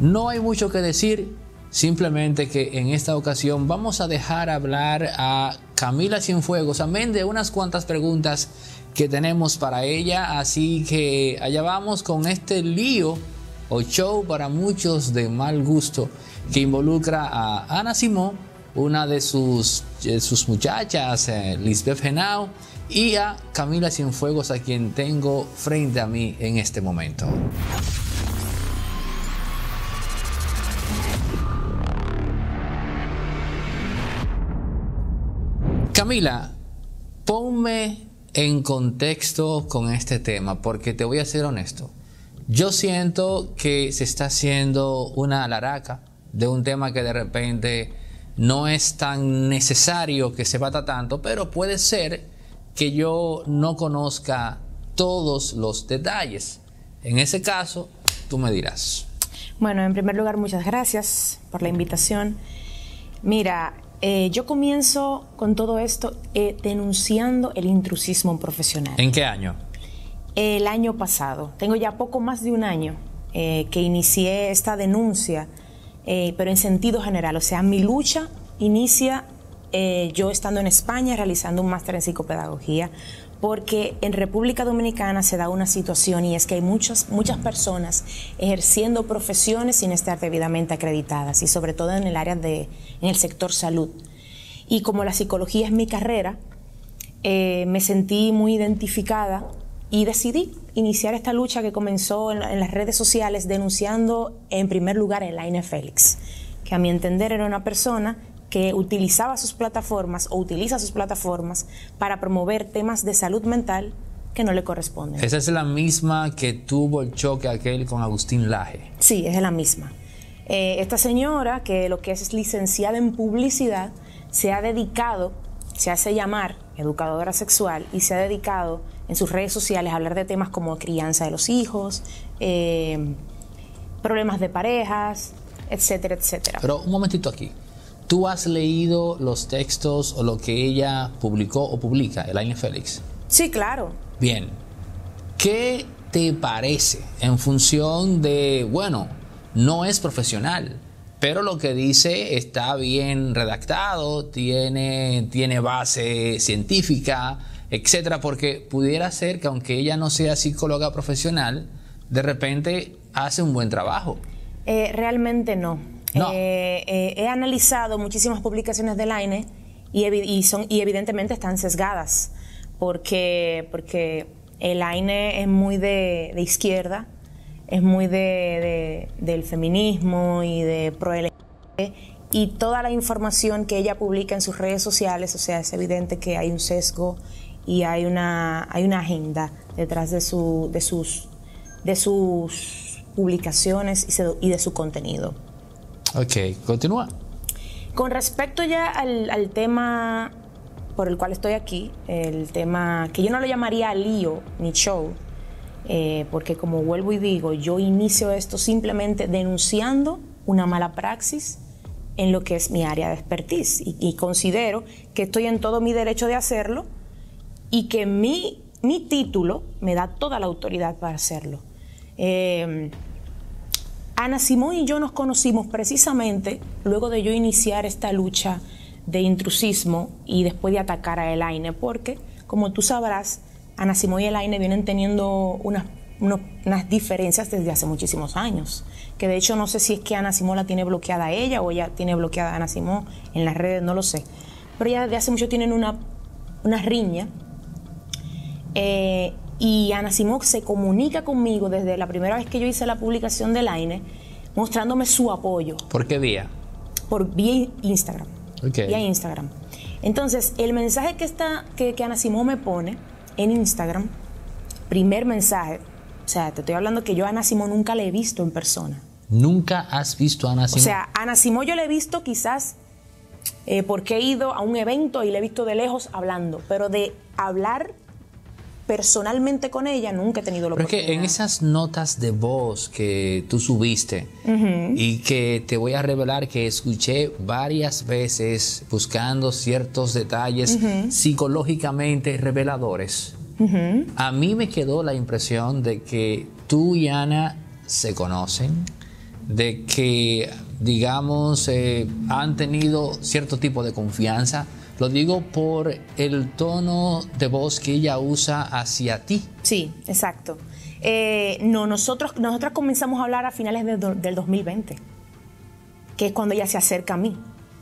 No hay mucho que decir, simplemente que en esta ocasión vamos a dejar hablar a Camila Cienfuegos, amén de unas cuantas preguntas que tenemos para ella. Así que allá vamos con este lío o show para muchos de mal gusto que involucra a Ana Simó, una de sus muchachas, Lisbeth Henao, y a Camila Cienfuegos, a quien tengo frente a mí en este momento. Camila, ponme en contexto con este tema, porque te voy a ser honesto. Yo siento que se está haciendo una alaraca de un tema que de repente no es tan necesario que se bata tanto, pero puede ser que yo no conozca todos los detalles. En ese caso, tú me dirás. Bueno, en primer lugar, muchas gracias por la invitación. Mira, yo comienzo con todo esto denunciando el intrusismo profesional. ¿En qué año? El año pasado. Tengo ya poco más de un año que inicié esta denuncia, pero en sentido general. O sea, mi lucha inicia yo estando en España realizando un máster en psicopedagogía, porque en República Dominicana se da una situación, y es que hay muchas muchas ejerciendo profesiones sin estar debidamente acreditadas, y sobre todo en el área en el sector salud. Y como la psicología es mi carrera, me sentí muy identificada y decidí iniciar esta lucha que comenzó en las redes sociales, denunciando en primer lugar a Elaine Félix, que a mi entender era una persona que utilizaba sus plataformas o utiliza sus plataformas para promover temas de salud mental que no le corresponden. Esa es la misma que tuvo el choque aquel con Agustín Laje. Sí, es la misma. Esta señora, que lo que es licenciada en publicidad, se ha dedicado, se hace llamar educadora sexual, y se ha dedicado en sus redes sociales a hablar de temas como crianza de los hijos, problemas de parejas, etcétera, etcétera. Pero un momentito aquí. ¿Tú has leído los textos o lo que ella publicó o publica, Elaine Félix? Sí, claro. Bien. ¿Qué te parece en función de, bueno, no es profesional, pero lo que dice está bien redactado, tiene base científica, etcétera? Porque pudiera ser que aunque ella no sea psicóloga profesional, de repente hace un buen trabajo. Realmente no. No. He analizado muchísimas publicaciones de Elaine y evidentemente están sesgadas, porque Elaine es muy de izquierda, es muy del feminismo y de pro LGBT, y toda la información que ella publica en sus redes sociales, o sea, es evidente que hay un sesgo y hay una agenda detrás de sus publicaciones y de su contenido. Ok, continúa. Con respecto ya al tema por el cual estoy aquí, el tema que yo no lo llamaría lío ni show, porque como vuelvo y digo, yo inicio esto simplemente denunciando una mala praxis en lo que es mi área de expertise, y considero que estoy en todo mi derecho de hacerlo, y que mi título me da toda la autoridad para hacerlo. Ana Simó y yo nos conocimos precisamente luego de yo iniciar esta lucha de intrusismo y después de atacar a Elaine, porque, como tú sabrás, Ana Simó y Elaine vienen teniendo unas diferencias desde hace muchísimos años, que de hecho no sé si es que Ana Simó la tiene bloqueada a ella o ella tiene bloqueada a Ana Simó en las redes, no lo sé, pero ya desde hace mucho tienen una riña. Y Ana Simó se comunica conmigo desde la primera vez que yo hice la publicación de Elaine, mostrándome su apoyo. ¿Por qué vía? Vía Instagram. Okay. Vía Instagram. Entonces, el mensaje que Ana Simó me pone en Instagram, primer mensaje, o sea, te estoy hablando que yo a Ana Simó nunca la he visto en persona. ¿Nunca has visto a Ana Simó? O sea, a Ana Simó yo la he visto quizás porque he ido a un evento y la he visto de lejos hablando, pero de hablar personalmente con ella nunca he tenido la oportunidad. Porque en esas notas de voz que tú subiste y que te voy a revelar que escuché varias veces buscando ciertos detalles psicológicamente reveladores, a mí me quedó la impresión de que tú y Ana se conocen, de que, digamos, han tenido cierto tipo de confianza? Lo digo por el tono de voz que ella usa hacia ti. Sí, exacto. No, nosotros comenzamos a hablar a finales del 2020, que es cuando ella se acerca a mí.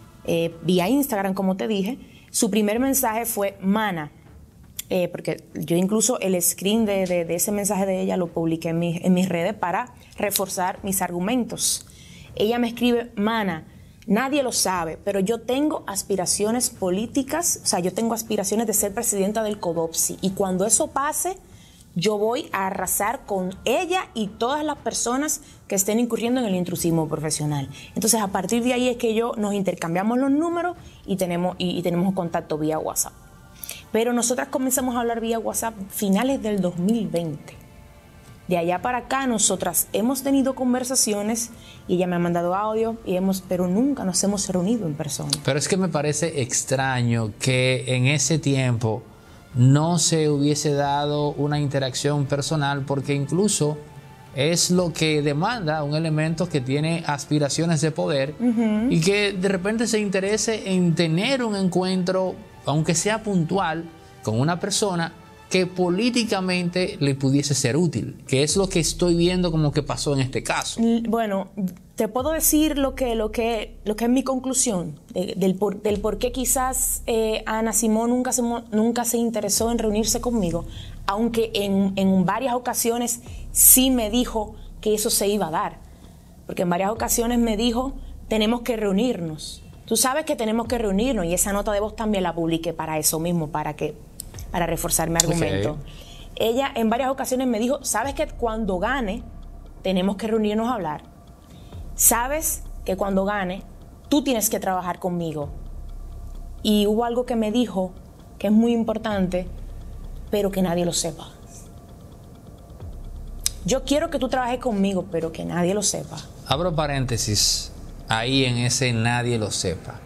Vía Instagram, como te dije, su primer mensaje fue Mana, porque yo incluso el screen de ese mensaje de ella lo publiqué en mis redes para reforzar mis argumentos. Ella me escribe: Mana, nadie lo sabe, pero yo tengo aspiraciones políticas, o sea, yo tengo aspiraciones de ser presidenta del CODOPSI, y cuando eso pase, yo voy a arrasar con ella y todas las personas que estén incurriendo en el intrusismo profesional. Entonces, a partir de ahí es que nos intercambiamos los números y tenemos contacto vía WhatsApp. Pero nosotras comenzamos a hablar vía WhatsApp finales del 2020. De allá para acá, nosotras hemos tenido conversaciones y ella me ha mandado audio, pero nunca nos hemos reunido en persona. Pero es que me parece extraño que en ese tiempo no se hubiese dado una interacción personal, porque incluso es lo que demanda un elemento que tiene aspiraciones de poder y que de repente se interese en tener un encuentro, aunque sea puntual, con una persona que políticamente le pudiese ser útil, que es lo que estoy viendo como que pasó en este caso. Bueno, te puedo decir lo que es mi conclusión del por qué quizás Ana Simón nunca se interesó en reunirse conmigo, aunque en varias ocasiones sí me dijo que eso se iba a dar, porque en varias ocasiones me dijo: tenemos que reunirnos. Tú sabes que tenemos que reunirnos, y esa nota de voz también la publiqué para eso mismo, para reforzar mi argumento. Okay. Ella en varias ocasiones me dijo: sabes que cuando gane tenemos que reunirnos a hablar. Sabes que cuando gane tú tienes que trabajar conmigo. Y hubo algo que me dijo que es muy importante, pero que nadie lo sepa. Yo quiero que tú trabajes conmigo, pero que nadie lo sepa. Abro paréntesis ahí en ese nadie lo sepa.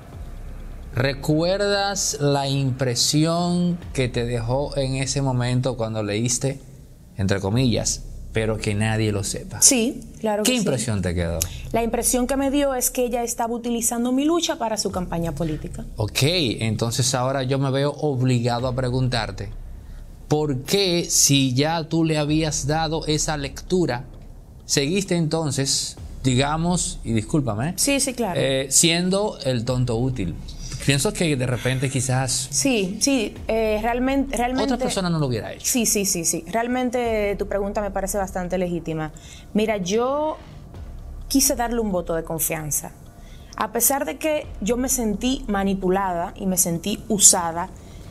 ¿Recuerdas la impresión que te dejó en ese momento cuando leíste, entre comillas, pero que nadie lo sepa? Sí, claro que sí. ¿Qué impresión te quedó? La impresión que me dio es que ella estaba utilizando mi lucha para su campaña política. Ok, entonces ahora yo me veo obligado a preguntarte, ¿por qué, si ya tú le habías dado esa lectura, seguiste entonces, digamos, y discúlpame, sí, claro, siendo el tonto útil? Pienso que de repente quizás... Sí, realmente... Otra persona no lo hubiera hecho. Sí. Realmente tu pregunta me parece bastante legítima. Mira, yo quise darle un voto de confianza. A pesar de que yo me sentí manipulada y me sentí usada,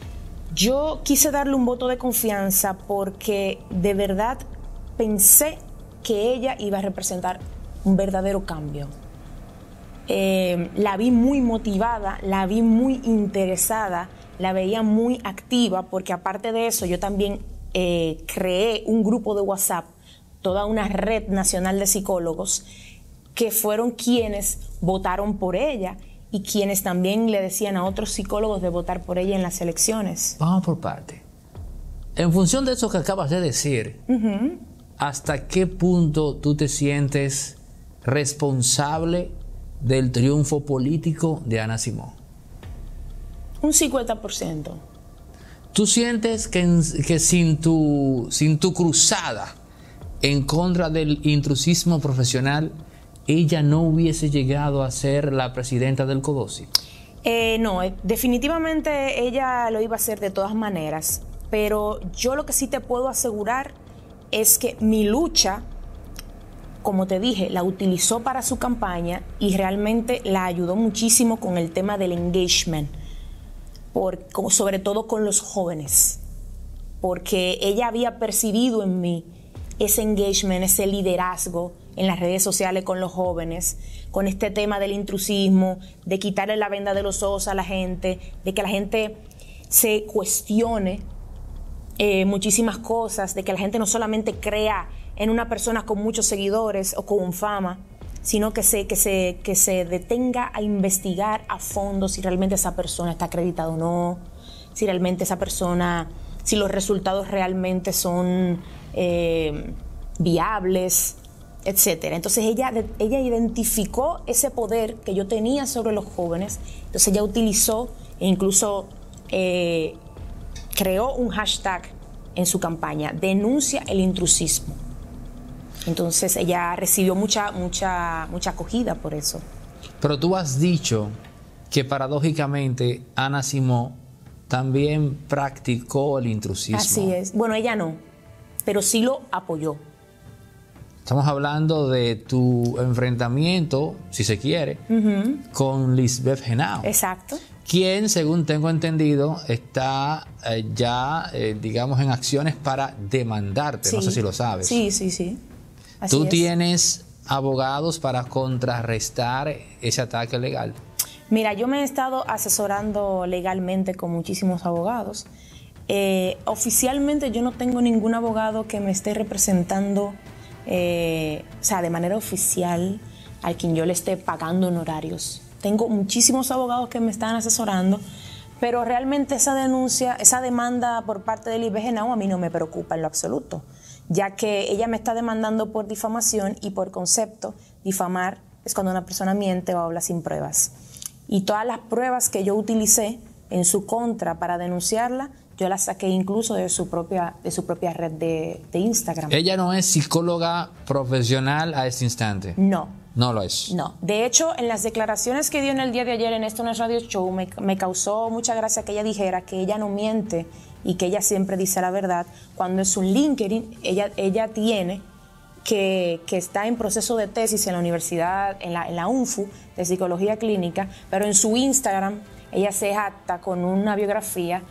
yo quise darle un voto de confianza porque de verdad pensé que ella iba a representar un verdadero cambio. La vi muy motivada, la vi muy interesada, la veía muy activa, porque aparte de eso yo también creé un grupo de WhatsApp, toda una red nacional de psicólogos que fueron quienes votaron por ella y quienes también le decían a otros psicólogos de votar por ella en las elecciones. Vamos por parte. En función de eso que acabas de decir, ¿hasta qué punto tú te sientes responsable del triunfo político de Ana Simón? Un 50%. ¿Tú sientes que sin tu cruzada en contra del intrusismo profesional, ella no hubiese llegado a ser la presidenta del CODOPSI? No, definitivamente ella lo iba a hacer de todas maneras, pero yo lo que sí te puedo asegurar es que mi lucha, como te dije, la utilizó para su campaña y realmente la ayudó muchísimo con el tema del engagement, sobre todo con los jóvenes, porque ella había percibido en mí ese engagement, ese liderazgo en las redes sociales con los jóvenes, con este tema del intrusismo, de quitarle la venda de los ojos a la gente, de que la gente se cuestione muchísimas cosas, de que la gente no solamente crea en una persona con muchos seguidores o con fama, sino que se detenga a investigar a fondo si realmente esa persona está acreditada o no, si realmente esa persona, si los resultados realmente son viables. etcétera. Entonces ella identificó ese poder que yo tenía sobre los jóvenes. Entonces ella utilizó e incluso creó un hashtag en su campaña: denuncia el intrusismo. Entonces ella recibió mucha acogida por eso. Pero tú has dicho que paradójicamente Ana Simó también practicó el intrusismo. Así es. Bueno, ella no, pero sí lo apoyó. Estamos hablando de tu enfrentamiento, si se quiere, con Lisbeth Henao. Exacto. Quien, según tengo entendido, está digamos, en acciones para demandarte. Sí. No sé si lo sabes. Sí. Así ¿Tú es. tienes abogados para contrarrestar ese ataque legal? Mira, yo me he estado asesorando legalmente con muchísimos abogados. Oficialmente yo no tengo ningún abogado que me esté representando, o sea, de manera oficial, al quien yo le esté pagando honorarios. Tengo muchísimos abogados que me están asesorando, pero realmente esa denuncia, esa demanda por parte de Lisbeth Henao a mí no me preocupa en lo absoluto, ya que ella me está demandando por difamación, y por concepto, difamar es cuando una persona miente o habla sin pruebas. Y todas las pruebas que yo utilicé en su contra para denunciarla, yo las saqué incluso de su propia red de Instagram. ¿Ella no es psicóloga profesional a este instante? No. No lo es. No. De hecho, en las declaraciones que dio en el día de ayer en Esto No es Radio Show, me causó mucha gracia que ella dijera que ella no miente y que ella siempre dice la verdad, cuando en su LinkedIn ella tiene que está en proceso de tesis en la universidad, en la UNFU, de psicología clínica, pero en su Instagram ella se jacta con una biografía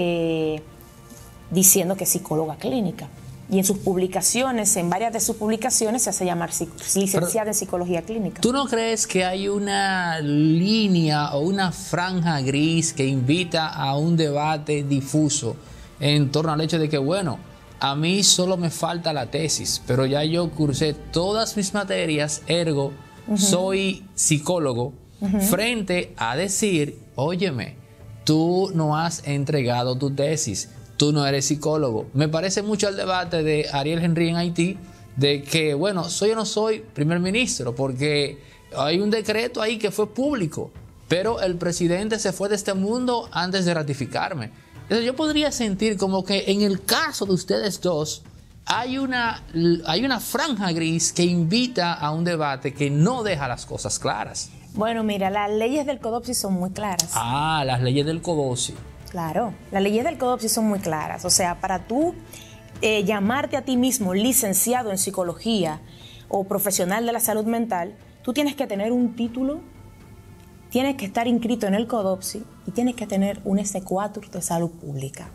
diciendo que es psicóloga clínica. Y en sus publicaciones, en varias de sus publicaciones, se hace llamar licenciada en psicología clínica. ¿Tú no crees que hay una línea o una franja gris que invita a un debate difuso en torno al hecho de que, bueno, a mí solo me falta la tesis, pero ya yo cursé todas mis materias, ergo, soy psicólogo, frente a decir, óyeme, tú no has entregado tu tesis, tú no eres psicólogo? Me parece mucho el debate de Ariel Henry en Haití, de que, bueno, soy o no soy primer ministro, porque hay un decreto ahí que fue público, pero el presidente se fue de este mundo antes de ratificarme. Entonces yo podría sentir como que en el caso de ustedes dos hay una franja gris que invita a un debate que no deja las cosas claras. Bueno, mira, las leyes del CODOPSI son muy claras. Ah, las leyes del CODOPSI. Claro, las leyes del CODOPSI son muy claras. O sea, para tú llamarte a ti mismo licenciado en psicología o profesional de la salud mental, tú tienes que tener un título, tienes que estar inscrito en el CODOPSI y tienes que tener un S4 de salud pública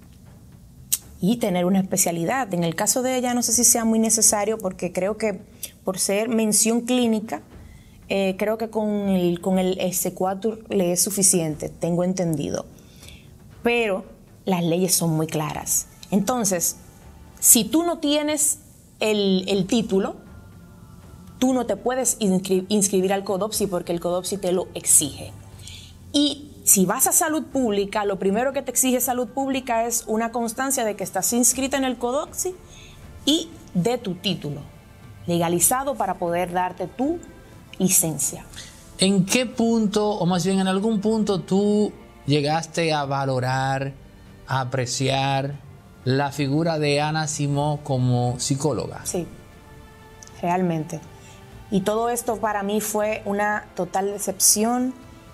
y tener una especialidad. En el caso de ella no sé si sea muy necesario, porque creo que por ser mención clínica, creo que con el S4 le es suficiente, tengo entendido. Pero las leyes son muy claras. Entonces, si tú no tienes el título, tú no te puedes inscribir al CODOPSI, porque el CODOPSI te lo exige. Y si vas a salud pública, lo primero que te exige salud pública es una constancia de que estás inscrita en el CODOPSI y de tu título legalizado para poder darte tu licencia. ¿En qué punto, o más bien en algún punto, tú llegaste a valorar, a apreciar la figura de Ana Simó como psicóloga? Sí, realmente. Y todo esto para mí fue una total decepción.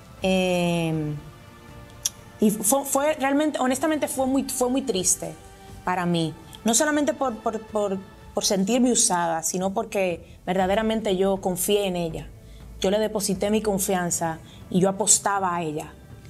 Y fue realmente, honestamente, fue muy triste para mí. No solamente por sentirme usada, sino porque verdaderamente yo confié en ella. Yo le deposité mi confianza y yo apostaba a ella.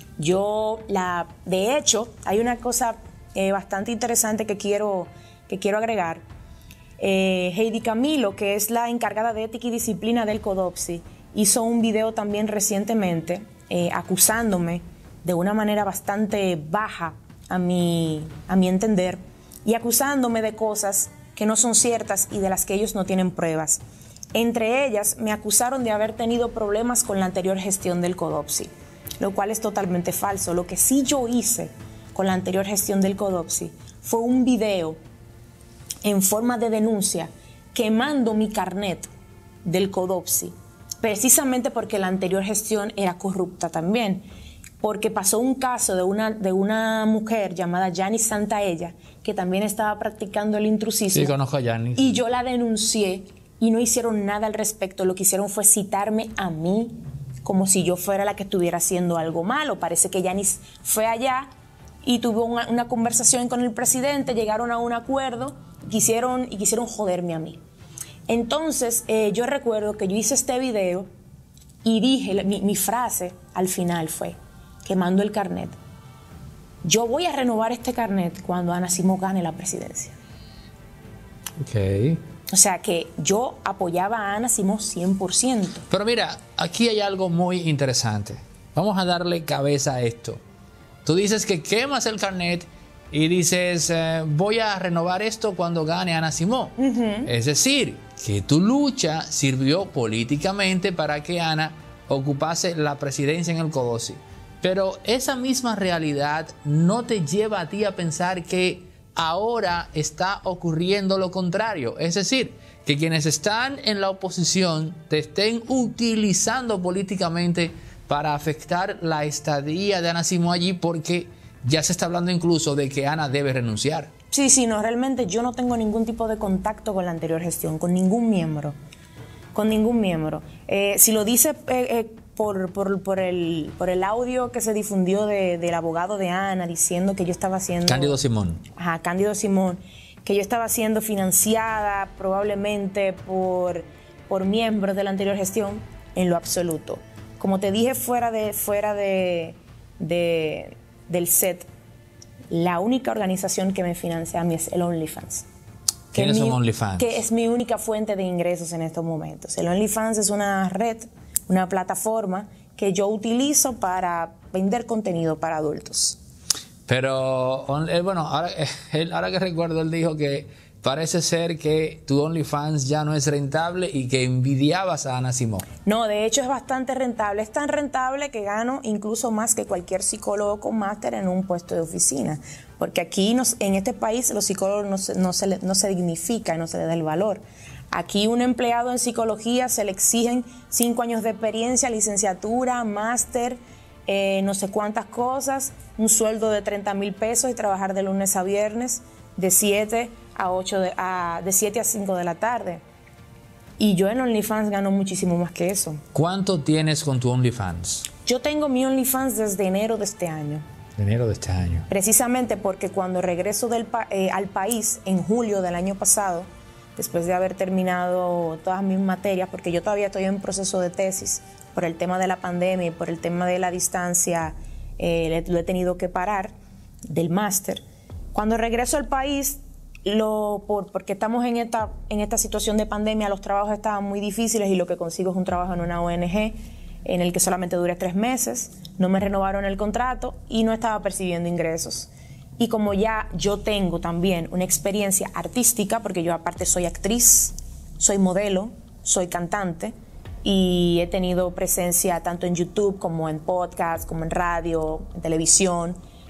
De hecho, hay una cosa bastante interesante que quiero agregar. Heidi Camilo, que es la encargada de ética y disciplina del CODOPSI, hizo un video también recientemente acusándome de una manera bastante baja a mi entender, y acusándome de cosas que no son ciertas y de las que ellos no tienen pruebas. Entre ellas, me acusaron de haber tenido problemas con la anterior gestión del CODOPSI, lo cual es totalmente falso. Lo que sí yo hice con la anterior gestión del CODOPSI fue un video en forma de denuncia quemando mi carnet del CODOPSI, precisamente porque la anterior gestión era corrupta también, porque pasó un caso de una mujer llamada Yanis Santaella, que también estaba practicando el intrusismo. Sí, conozco a Yanis. Y yo la denuncié y no hicieron nada al respecto. Lo que hicieron fue citarme a mí como si yo fuera la que estuviera haciendo algo malo. Parece que Yanis fue allá y tuvo una conversación con el presidente, llegaron a un acuerdo y quisieron joderme a mí. Entonces, yo recuerdo que yo hice este video y dije, mi frase al final fue, quemando el carnet: yo voy a renovar este carnet cuando Ana Simó gane la presidencia. Ok. O sea que yo apoyaba a Ana Simó 100%. Pero mira, aquí hay algo muy interesante. Vamos a darle cabeza a esto. Tú dices que quemas el carnet y dices, voy a renovar esto cuando gane Ana Simó. Es decir, que tu lucha sirvió políticamente para que Ana ocupase la presidencia en el CODOCI. Pero esa misma realidad no te lleva a ti a pensar que ahora está ocurriendo lo contrario. Es decir, que quienes están en la oposición te estén utilizando políticamente para afectar la estadía de Ana Simó allí, porque ya se está hablando incluso de que Ana debe renunciar. Sí, no, realmente yo no tengo ningún tipo de contacto con la anterior gestión, con ningún miembro. Con ningún miembro. Si lo dice por el audio que se difundió del abogado de Ana diciendo que yo estaba haciendo... Cándido Simón. Ajá, Cándido Simón. Que yo estaba siendo financiada probablemente por miembros de la anterior gestión, en lo absoluto. Como te dije fuera del set, la única organización que me financia a mí es el OnlyFans. ¿Quiénes son OnlyFans? Que es mi única fuente de ingresos en estos momentos. El OnlyFans es una red, una plataforma que yo utilizo para vender contenido para adultos. Pero, bueno, ahora que recuerdo, él dijo que parece ser que tu OnlyFans ya no es rentable y que envidiabas a Ana Simó. No, de hecho es bastante rentable. Es tan rentable que gano incluso más que cualquier psicólogo con máster en un puesto de oficina. Porque aquí, en este país, los psicólogos no se dignifican, no se les da el valor. Aquí un empleado en psicología se le exigen 5 años de experiencia, licenciatura, máster, no sé cuántas cosas, un sueldo de 30,000 pesos y trabajar de lunes a viernes de 7 a 5 de la tarde. Y yo en OnlyFans gano muchísimo más que eso. ¿Cuánto tienes con tu OnlyFans? Yo tengo mi OnlyFans desde enero de este año. De enero de este año. Precisamente porque cuando regreso al país en julio del año pasado, después de haber terminado todas mis materias, porque yo todavía estoy en proceso de tesis, por el tema de la pandemia y por el tema de la distancia, lo he tenido que parar del máster. Cuando regreso al país, porque estamos en esta situación de pandemia, los trabajos estaban muy difíciles y lo que consigo es un trabajo en una ONG en el que solamente duré 3 meses, no me renovaron el contrato y no estaba percibiendo ingresos. Y como ya yo tengo también una experiencia artística, porque yo aparte soy actriz, soy modelo, soy cantante y he tenido presencia tanto en YouTube como en podcast, como en radio, en televisión,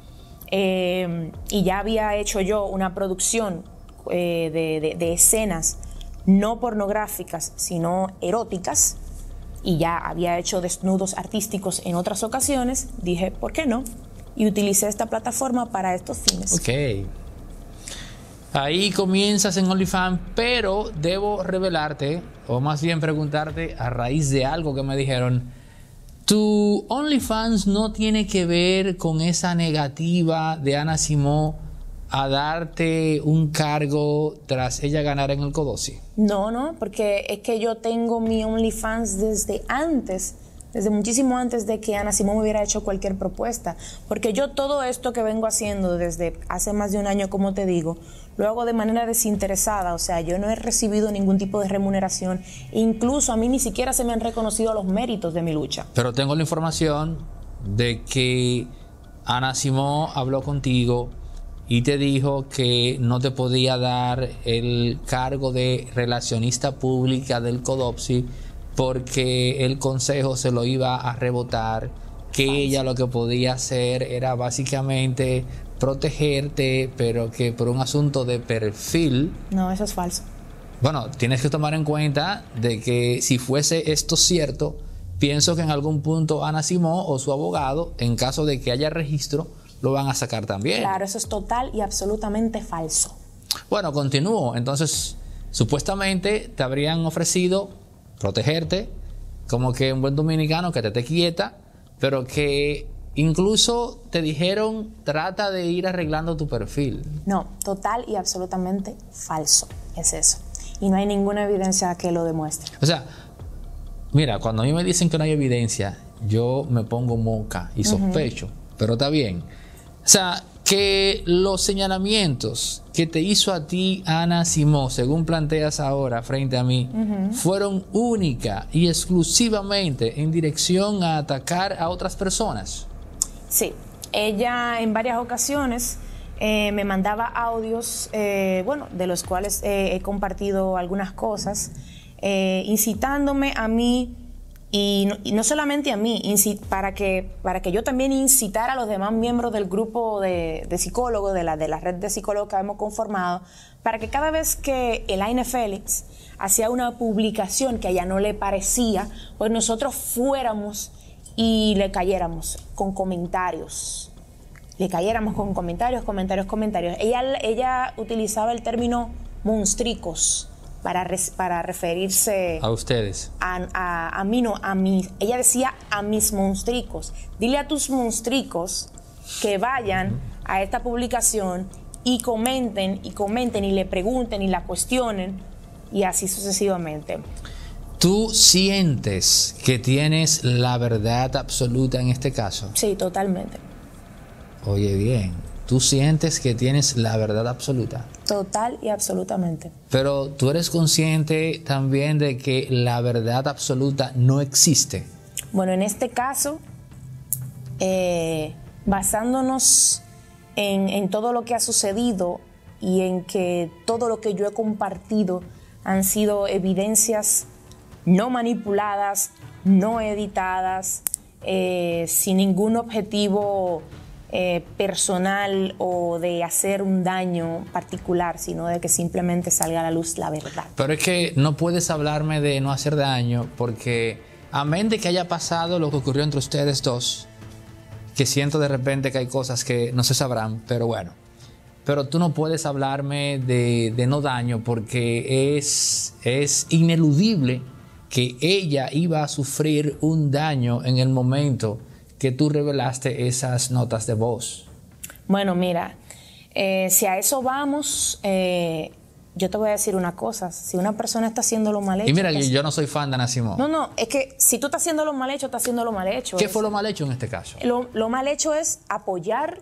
y ya había hecho yo una producción de escenas no pornográficas, sino eróticas, y ya había hecho desnudos artísticos en otras ocasiones, dije, ¿por qué no? Y utilicé esta plataforma para estos fines. Ok. Ahí comienzas en OnlyFans, pero debo revelarte, o más bien preguntarte, a raíz de algo que me dijeron, tu OnlyFans no tiene que ver con esa negativa de Ana Simó a darte un cargo tras ella ganar en el CODOCI. No, porque es que yo tengo mi OnlyFans desde muchísimo antes de que Ana Simó me hubiera hecho cualquier propuesta, porque yo todo esto que vengo haciendo desde hace más de un año, como te digo, lo hago de manera desinteresada, o sea, yo no he recibido ningún tipo de remuneración, incluso a mí ni siquiera se me han reconocido los méritos de mi lucha. Pero tengo la información de que Ana Simó habló contigo y te dijo que no te podía dar el cargo de relacionista pública del CODOPSI porque el consejo se lo iba a rebotar, que ella lo que podía hacer era básicamente protegerte, pero que por un asunto de perfil... No, eso es falso. Bueno, tienes que tomar en cuenta de que si fuese esto cierto, pienso que en algún punto Ana Simó o su abogado, en caso de que haya registro, lo van a sacar también. Claro, eso es total y absolutamente falso. Bueno, continúo. Entonces, supuestamente te habrían ofrecido protegerte, como que un buen dominicano que te quieta, pero que incluso te dijeron trata de ir arreglando tu perfil. No, total y absolutamente falso es eso. Y no hay ninguna evidencia que lo demuestre. O sea, mira, cuando a mí me dicen que no hay evidencia, yo me pongo moca y sospecho, pero está bien. O sea, que los señalamientos que te hizo a ti Ana Simó, según planteas ahora frente a mí, fueron única y exclusivamente en dirección a atacar a otras personas. Sí, ella en varias ocasiones me mandaba audios, de los cuales he compartido algunas cosas, incitándome a mí y no solamente a mí, para que yo también incitara a los demás miembros del grupo de psicólogos, de la red de psicólogos que hemos conformado, para que cada vez que Elaine Félix hacía una publicación que a ella no le parecía, pues nosotros fuéramos y le cayéramos con comentarios. Comentarios. Ella utilizaba el término monstricos para referirse a ustedes. A mí no, a mí. Ella decía a mis monstricos. Dile a tus monstricos que vayan a esta publicación y comenten y le pregunten y la cuestionen y así sucesivamente. ¿Tú sientes que tienes la verdad absoluta en este caso? Sí, totalmente. Oye, bien, ¿tú sientes que tienes la verdad absoluta? Total y absolutamente. Pero tú eres consciente también de que la verdad absoluta no existe. Bueno, en este caso, basándonos en todo lo que ha sucedido y en que todo lo que yo he compartido han sido evidencias no manipuladas, no editadas, sin ningún objetivo personal o de hacer un daño particular, sino de que simplemente salga a la luz la verdad. Pero es que no puedes hablarme de no hacer daño, porque amén de que haya pasado lo que ocurrió entre ustedes dos, que siento de repente que hay cosas que no se sabrán, pero bueno. Pero tú no puedes hablarme de no daño, porque es ineludible que ella iba a sufrir un daño en el momento que tú revelaste esas notas de voz. Bueno, mira, si a eso vamos, yo te voy a decir una cosa. Si una persona está haciendo lo mal hecho... Y mira, yo no soy fan de Ana Simó. No, es que si tú estás haciendo lo mal hecho, estás haciendo lo mal hecho. ¿Qué fue lo mal hecho en este caso? Lo mal hecho es apoyar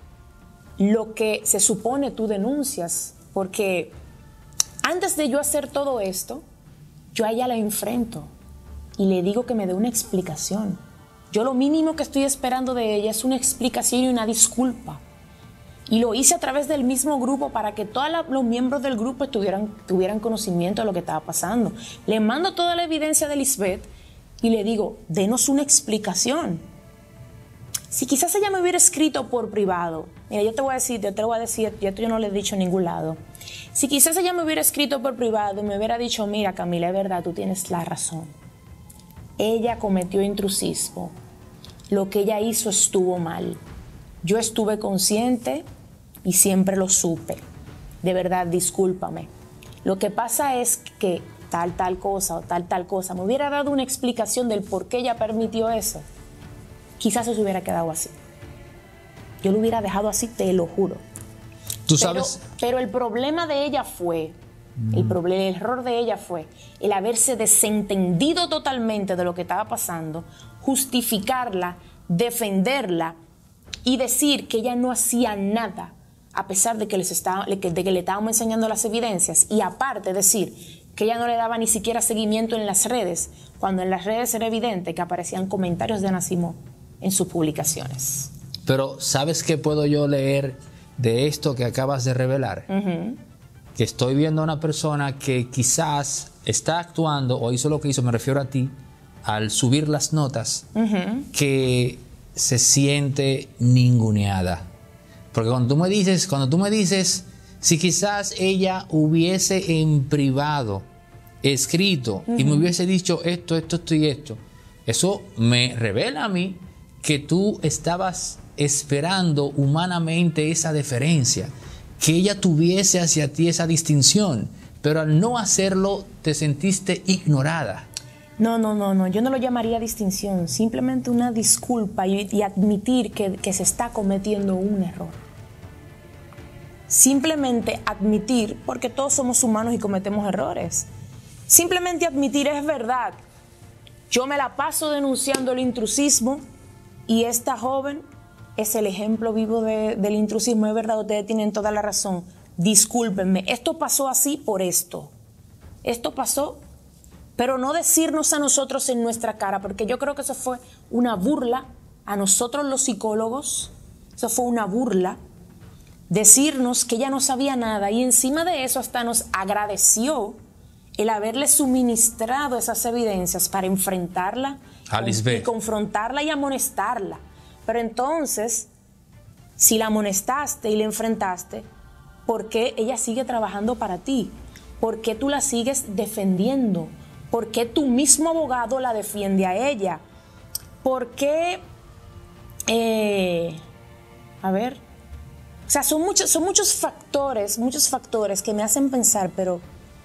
lo que se supone tú denuncias, porque antes de yo hacer todo esto, yo a ella la enfrento y le digo que me dé una explicación. Yo lo mínimo que estoy esperando de ella es una explicación y una disculpa. Y lo hice a través del mismo grupo para que todos los miembros del grupo tuvieran conocimiento de lo que estaba pasando. Le mando toda la evidencia de Lisbeth y le digo, denos una explicación. Si quizás ella me hubiera escrito por privado, mira, yo te voy a decir, esto yo no le he dicho en ningún lado. Si quizás ella me hubiera escrito por privado y me hubiera dicho, mira, Camila, es verdad, tú tienes la razón. Ella cometió intrusismo. Lo que ella hizo estuvo mal. Yo estuve consciente y siempre lo supe. De verdad, discúlpame. Lo que pasa es que tal cosa o tal cosa, me hubiera dado una explicación del por qué ella permitió eso. Quizás eso hubiera quedado así. Yo lo hubiera dejado así, te lo juro. ¿Tú sabes? Pero el problema de ella fue, el error de ella fue el haberse desentendido totalmente de lo que estaba pasando, justificarla, defenderla y decir que ella no hacía nada a pesar de que le estábamos enseñando las evidencias, y aparte decir que ella no le daba ni siquiera seguimiento en las redes, cuando en las redes era evidente que aparecían comentarios de Ana Simó en sus publicaciones. Pero ¿sabes qué puedo yo leer de esto que acabas de revelar? Que estoy viendo a una persona que quizás está actuando o hizo lo que hizo, me refiero a ti, al subir las notas, que se siente ninguneada. Porque cuando tú me dices Si quizás ella hubiese en privado escrito y me hubiese dicho esto y esto, eso me revela a mí que tú estabas esperando humanamente esa deferencia, que ella tuviese hacia ti esa distinción, pero al no hacerlo te sentiste ignorada. No, yo no lo llamaría distinción, simplemente una disculpa y admitir que se está cometiendo un error. Simplemente admitir, porque todos somos humanos y cometemos errores. Simplemente admitir, es verdad, yo me la paso denunciando el intrusismo y esta joven es el ejemplo vivo del intrusismo, es verdad, ustedes tienen toda la razón. Discúlpenme, esto pasó así por esto. Esto pasó, pero no decirnos a nosotros en nuestra cara, porque yo creo que eso fue una burla a nosotros los psicólogos, eso fue una burla, decirnos que ella no sabía nada y encima de eso hasta nos agradeció el haberle suministrado esas evidencias para enfrentarla y confrontarla y amonestarla. Pero entonces, si la amonestaste y la enfrentaste, ¿por qué ella sigue trabajando para ti? ¿Por qué tú la sigues defendiendo? ¿Por qué tu mismo abogado la defiende a ella? ¿Por qué? A ver. O sea, son muchos factores que me hacen pensar, pero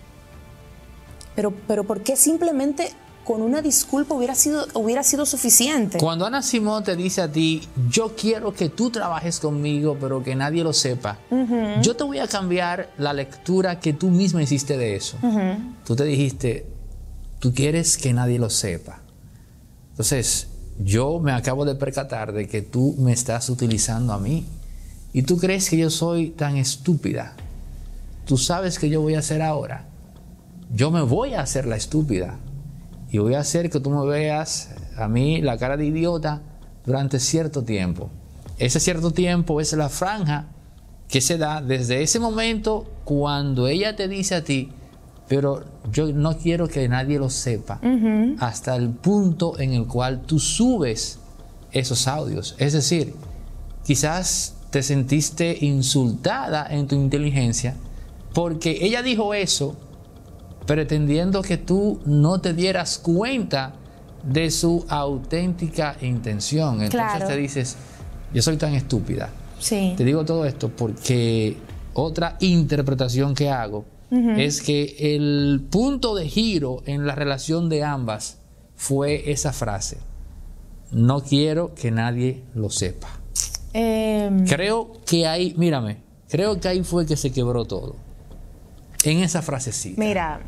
¿por qué simplemente con una disculpa hubiera sido suficiente? Cuando Ana Simón te dice a ti, yo quiero que tú trabajes conmigo, pero que nadie lo sepa, yo te voy a cambiar la lectura que tú misma hiciste de eso. Tú te dijiste, tú quieres que nadie lo sepa. Entonces, yo me acabo de percatar de que tú me estás utilizando a mí. Y tú crees que yo soy tan estúpida. Tú sabes que yo voy a hacer ahora. Yo me voy a hacer la estúpida. Y voy a hacer que tú me veas a mí la cara de idiota durante cierto tiempo. Ese cierto tiempo es la franja que se da desde ese momento cuando ella te dice a ti, pero yo no quiero que nadie lo sepa, hasta el punto en el cual tú subes esos audios. Es decir, quizás te sentiste insultada en tu inteligencia porque ella dijo eso pretendiendo que tú no te dieras cuenta de su auténtica intención. Entonces te dices, yo soy tan estúpida. Sí. Te digo todo esto porque otra interpretación que hago es que el punto de giro en la relación de ambas fue esa frase: no quiero que nadie lo sepa. Creo que ahí, creo que ahí fue que se quebró todo. En esa frasecita. Mira,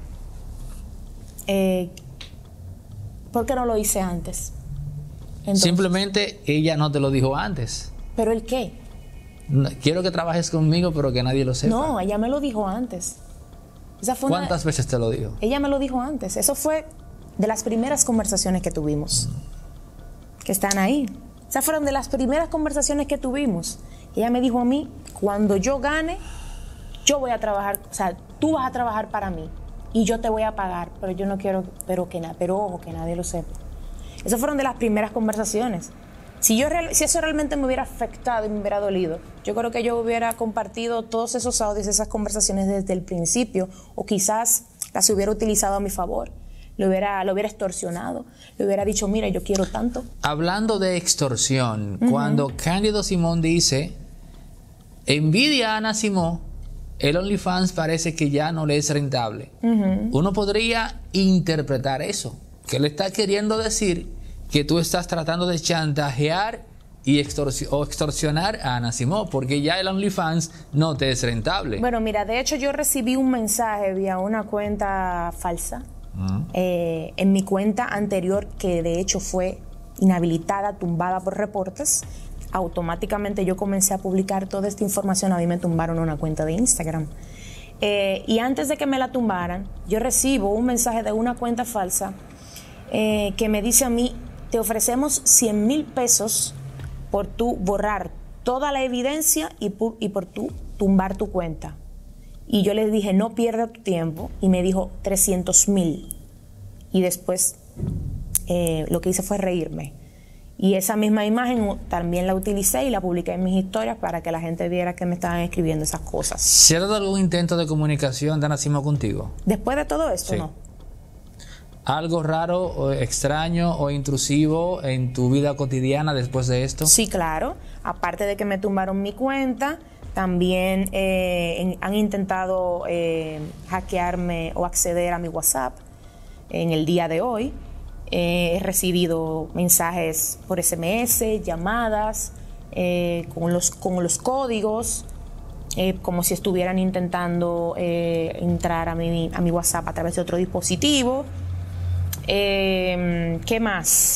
¿por qué no lo hice antes? Entonces, simplemente ella no te lo dijo antes. ¿Pero el qué? No, quiero que trabajes conmigo, pero que nadie lo sepa. No, ella me lo dijo antes. ¿Cuántas veces te lo dijo? Ella me lo dijo antes. Eso fue de las primeras conversaciones que tuvimos. Que están ahí. Esas fueron de las primeras conversaciones que tuvimos. Ella me dijo a mí, cuando yo gane, yo voy a trabajar, o sea, tú vas a trabajar para mí y yo te voy a pagar, pero yo no quiero, pero ojo, que nadie lo sepa. Esas fueron de las primeras conversaciones. Si eso realmente me hubiera afectado y me hubiera dolido, yo creo que yo hubiera compartido todos esos audios, esas conversaciones desde el principio, o quizás las hubiera utilizado a mi favor. Lo hubiera extorsionado, le hubiera dicho, mira, yo quiero tanto. Hablando de extorsión, cuando Cándido Simón dice, envidia a Ana Simón, el OnlyFans parece que ya no le es rentable. Uno podría interpretar eso, que le está queriendo decir que tú estás tratando de chantajear y extorsionar a Ana Simón, porque ya el OnlyFans no te es rentable. Bueno, mira, de hecho yo recibí un mensaje vía una cuenta falsa. En mi cuenta anterior, que de hecho fue inhabilitada, tumbada por reportes. Automáticamente yo comencé a publicar toda esta información. A mí me tumbaron una cuenta de Instagram, y antes de que me la tumbaran, yo recibo un mensaje de una cuenta falsa que me dice a mí, te ofrecemos 100,000 pesos por tú borrar toda la evidencia y por tú tumbar tu cuenta. Y yo les dije, no pierda tu tiempo, y me dijo 300,000. Y después lo que hice fue reírme. Y esa misma imagen también la utilicé y la publiqué en mis historias para que la gente viera que me estaban escribiendo esas cosas. ¿Se ha dado algún intento de comunicación de Ana Simó contigo? Después de todo esto, Sí. no. ¿Algo raro o extraño o intrusivo en tu vida cotidiana después de esto? Sí, claro. Aparte de que me tumbaron mi cuenta, también han intentado hackearme o acceder a mi WhatsApp en el día de hoy. He recibido mensajes por SMS, llamadas, con los códigos, como si estuvieran intentando entrar a mi WhatsApp a través de otro dispositivo. ¿Qué más?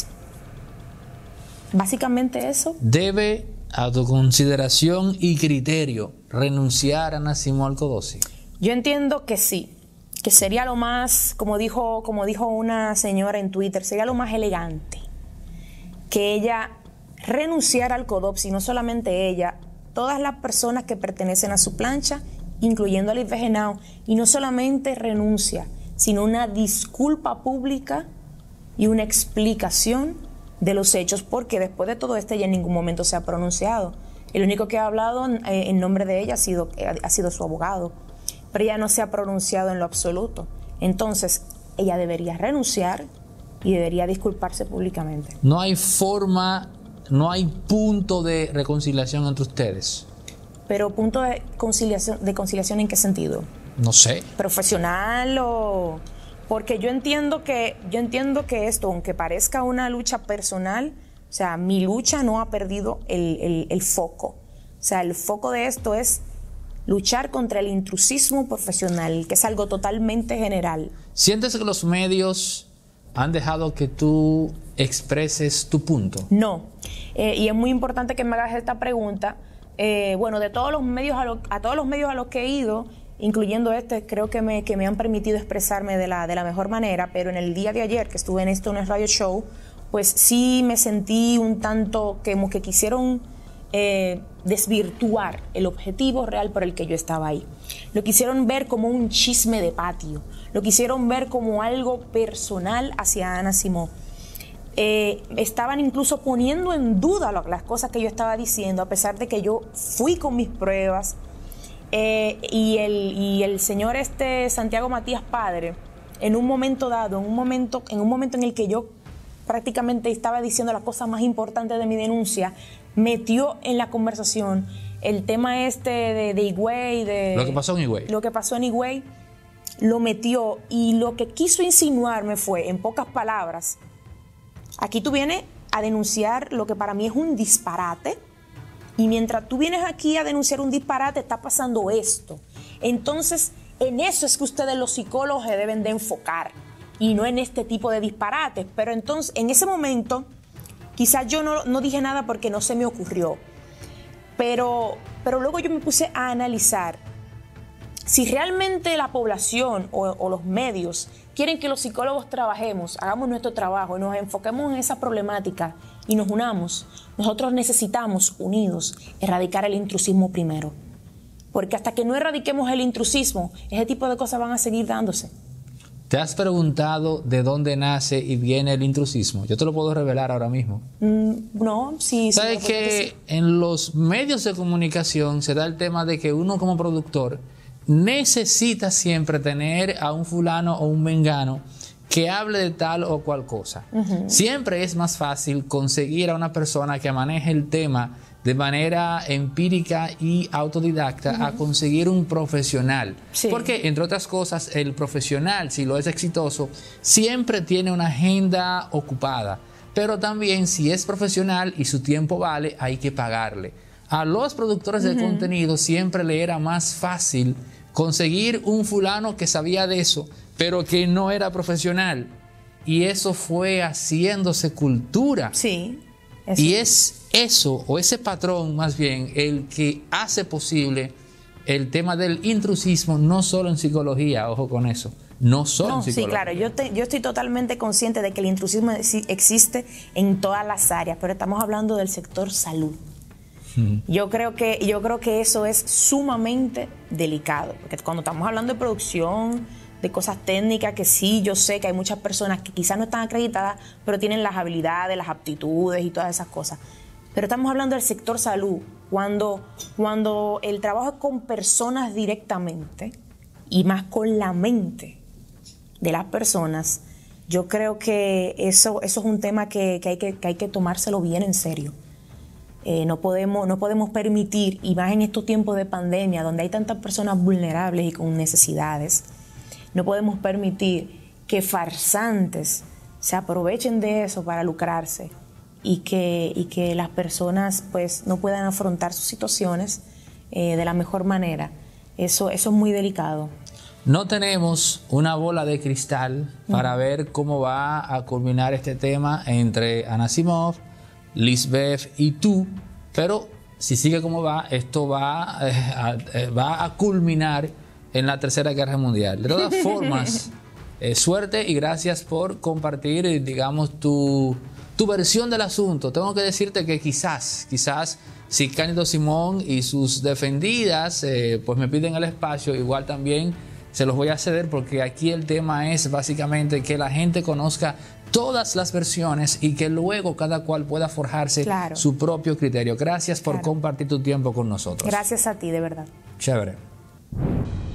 Básicamente eso. ¿Debe, a tu consideración y criterio, renunciar a Ana Simó Alcodosi? Yo entiendo que sí, que sería lo más, como dijo una señora en Twitter, sería lo más elegante que ella renunciara al CODOPS, y no solamente ella, todas las personas que pertenecen a su plancha, incluyendo a Liz Genao, y no solamente renuncia, sino una disculpa pública y una explicación de los hechos, porque después de todo esto ella en ningún momento se ha pronunciado. El único que ha hablado en nombre de ella ha sido su abogado, pero ella no se ha pronunciado en lo absoluto. Entonces, ella debería renunciar y debería disculparse públicamente. No hay forma, no hay punto de reconciliación entre ustedes. Pero punto de conciliación ¿en qué sentido? No sé. ¿Profesional o...? Porque yo entiendo que esto, aunque parezca una lucha personal, o sea, mi lucha no ha perdido el foco. O sea, el foco de esto es luchar contra el intrusismo profesional, que es algo totalmente general. ¿Sientes que los medios han dejado que tú expreses tu punto? No. Y es muy importante que me hagas esta pregunta. Bueno, de todos los medios a todos los medios a los que he ido, incluyendo creo que me han permitido expresarme de la mejor manera, pero en el día de ayer que estuve en un radio show, pues sí me sentí un tanto como que quisieron desvirtuar el objetivo real por el que yo estaba ahí. Lo quisieron ver como un chisme de patio, lo quisieron ver como algo personal hacia Ana Simó. Estaban incluso poniendo en duda las cosas que yo estaba diciendo, a pesar de que yo fui con mis pruebas. Y el señor Santiago Matías Padre, en un momento dado, en un momento en el que yo prácticamente estaba diciendo la cosa más importante de mi denuncia, metió en la conversación el tema de Higüey, Lo que pasó en Higüey. Lo que pasó en Higüey, lo metió, y lo que quiso insinuarme fue, en pocas palabras, aquí tú vienes a denunciar lo que para mí es un disparate, y mientras tú vienes aquí a denunciar un disparate, está pasando esto. Entonces, en eso es que ustedes los psicólogos se deben de enfocar, y no en este tipo de disparates. Pero entonces, en ese momento, quizás yo no dije nada porque no se me ocurrió. Pero luego yo me puse a analizar si realmente la población o los medios quieren que los psicólogos trabajemos, hagamos nuestro trabajo y nos enfoquemos en esa problemática y nos unamos. Nosotros necesitamos, unidos, erradicar el intrusismo primero. Porque hasta que no erradiquemos el intrusismo, ese tipo de cosas van a seguir dándose. ¿Te has preguntado de dónde nace y viene el intrusismo? Yo te lo puedo revelar ahora mismo. No, sí. ¿Sabes que en los medios de comunicación se da el tema de que uno como productor necesita siempre tener a un fulano o un mengano que hable de tal o cual cosa? Siempre es más fácil conseguir a una persona que maneje el tema de manera empírica y autodidacta a conseguir un profesional. Sí. Porque, entre otras cosas, el profesional, si lo es exitoso, siempre tiene una agenda ocupada. Pero también, si es profesional y su tiempo vale, hay que pagarle. A los productores de contenido siempre le era más fácil conseguir un fulano que sabía de eso, pero que no era profesional. Y eso fue haciéndose cultura. Sí. Y es eso, o ese patrón más bien, el que hace posible el tema del intrusismo, no solo en psicología, ojo con eso, no solo en psicología. Sí, claro, yo estoy totalmente consciente de que el intrusismo existe en todas las áreas, pero estamos hablando del sector salud. Yo creo que eso es sumamente delicado, porque cuando estamos hablando de producción, de cosas técnicas que sí, yo sé que hay muchas personas que quizás no están acreditadas, pero tienen las habilidades, las aptitudes y todas esas cosas. Pero estamos hablando del sector salud, cuando el trabajo es con personas directamente y más con la mente de las personas, yo creo que eso es un tema que hay que tomárselo bien en serio. No podemos permitir, y más en estos tiempos de pandemia, donde hay tantas personas vulnerables y con necesidades, no podemos permitir que farsantes se aprovechen de eso para lucrarse y que las personas pues no puedan afrontar sus situaciones de la mejor manera. Eso es muy delicado. No tenemos una bola de cristal para ver cómo va a culminar este tema entre Anasimov, Lisbeth y tú, pero si sigue como va, esto va a culminar en la Tercera Guerra Mundial. De todas formas, suerte y gracias por compartir, digamos, tu versión del asunto. Tengo que decirte que quizás si Cándido Simón y sus defendidas pues me piden el espacio, igual también se los voy a ceder, porque aquí el tema es básicamente que la gente conozca todas las versiones y que luego cada cual pueda forjarse su propio criterio. Gracias por compartir tu tiempo con nosotros. Gracias a ti, de verdad. Chévere.